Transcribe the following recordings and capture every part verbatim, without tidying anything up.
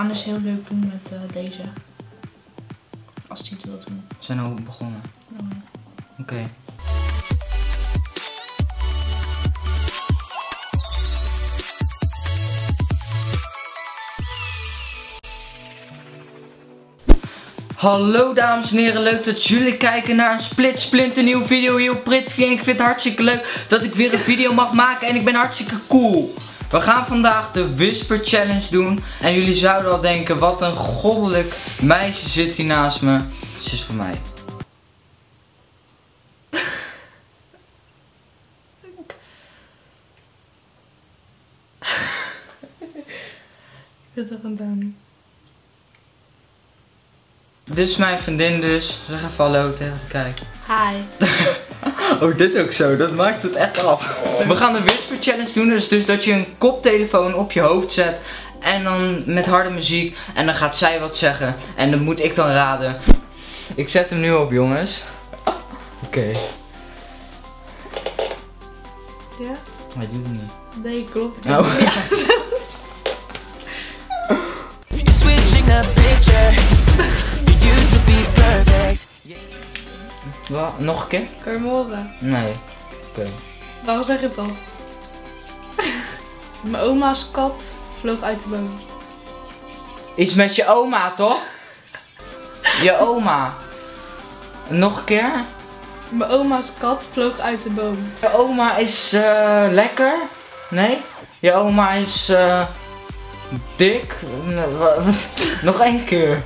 gaan dus heel leuk doen met uh, deze. Als hij het wil doen. We zijn al begonnen. Oh. Oké. Okay. Hallo dames en heren, leuk dat jullie kijken naar een split splinter nieuwe video hier op Pritvi. En ik vind het hartstikke leuk dat ik weer een video mag maken en ik ben hartstikke cool. We gaan vandaag de Whisper Challenge doen. En jullie zouden al denken, wat een goddelijk meisje zit hier naast me. Ze is voor mij. Ik vind het echt een down. Dit is mijn vriendin dus. Zeg even hallo tegen de kijk. Hi. Oh, dit ook zo. Dat maakt het echt af. We gaan de Whisper Challenge doen. Dus, dus dat je een koptelefoon op je hoofd zet. En dan met harde muziek. En dan gaat zij wat zeggen. En dan moet ik dan raden. Ik zet hem nu op, jongens. Oké. Okay. Ja? Hij doet het niet. Nee, klopt. Oh. Ja. Wat? Nog een keer? Kan je me horen? Nee. Oké. Okay. Waarom zeg je het dan? Mijn oma's kat vloog uit de boom. Iets met je oma, toch? Je oma. Nog een keer? Mijn oma's kat vloog uit de boom. Je oma is uh, lekker? Nee? Je oma is uh, dik? Wat? Nog één keer.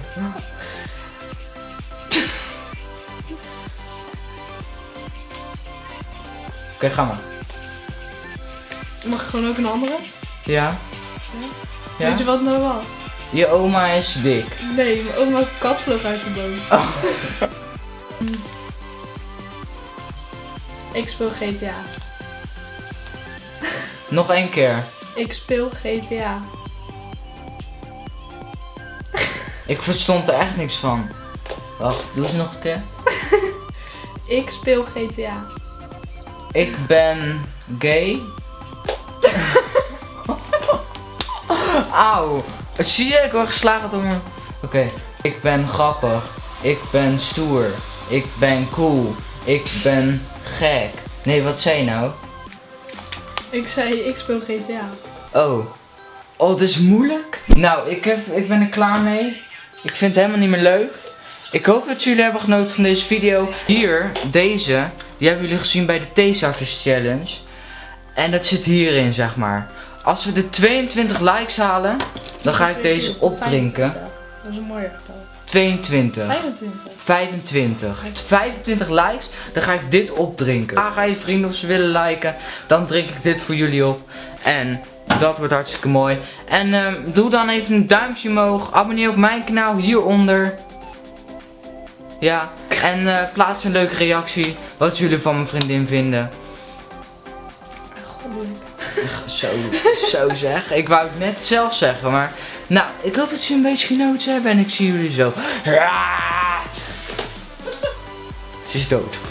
Oké, okay, ga maar. Mag ik gewoon ook een andere? Ja. Ja? Ja? Weet je wat het nou was? Je oma is dik. Nee, mijn oma's kat vloog uit de boom. Oh. Ik speel G T A. Nog één keer. Ik speel G T A. Ik verstond er echt niks van. Wacht, doe eens nog een keer. Ik speel G T A. Ik ben gay. Auw. Zie je, ik word geslagen door mijn... Oké. Okay. Ik ben grappig. Ik ben stoer. Ik ben cool. Ik ben gek. Nee, wat zei je nou? Ik zei, ik speel G T A. Oh. Oh, dat is moeilijk? Nou, ik, heb, ik ben er klaar mee. Ik vind het helemaal niet meer leuk. Ik hoop dat jullie hebben genoten van deze video. Hier, deze, die hebben jullie gezien bij de theezakkers challenge. En dat zit hierin, zeg maar. Als we de tweeëntwintig likes halen, dan ga ik deze opdrinken. Dat is een mooie getal. tweeëntwintig. vijfentwintig. vijfentwintig. vijfentwintig likes, dan ga ik dit opdrinken. Ga je vrienden of ze willen liken, dan drink ik dit voor jullie op. En dat wordt hartstikke mooi. En uh, doe dan even een duimpje omhoog. Abonneer op mijn kanaal hieronder. Ja, en uh, plaats een leuke reactie wat jullie van mijn vriendin vinden. Goddelijk. Zo, zo zeg. Ik wou het net zelf zeggen, maar... Nou, ik hoop dat jullie een beetje genoten hebben en ik zie jullie zo. Ze is dood.